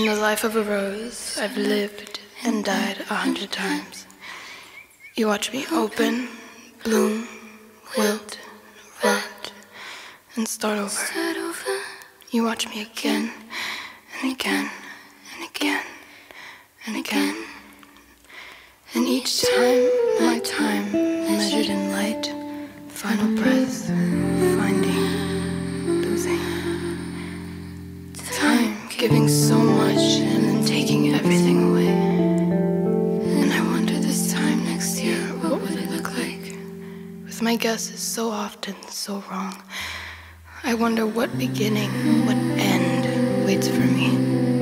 In the life of a rose, I've lived and died 100 times. You watch me open, bloom, wilt, rot, and start over. You watch me again, and again, and again, and again. And each time, my time, measured in light, final breath, finding, losing. Time giving so much and then taking everything away. And I wonder this time next year, what would it look like? With my guesses so often so wrong, I wonder what beginning, what end waits for me.